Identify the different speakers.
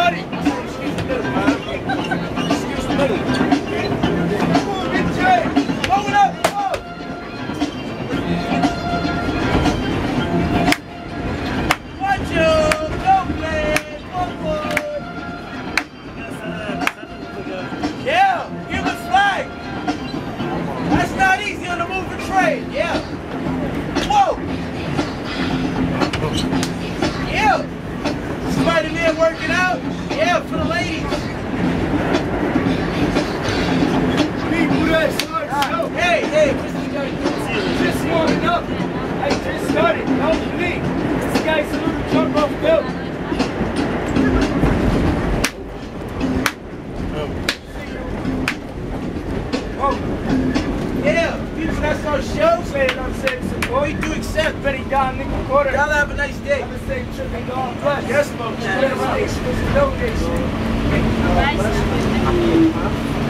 Speaker 1: started. Excuse the middle, man. Excuse the middle. Come on, Big J. Hold it up. Come on. Watch you. Go play. One more. Yeah. Give a flag. That's not easy on the move and trade. Yeah. Whoa. Yeah. Spider-Man working out. Yeah, for the ladies. People that start show. Hey, what's this guy doing? Just warming up. I just started. Don't believe. This guy's a little jump off built. Yeah, people that's our show. Saying I'm saying support. We do accept Betty Don Nickel Quarter. Y'all have a nice day. I'm the same trip and God bless. Yes, folks. Donation.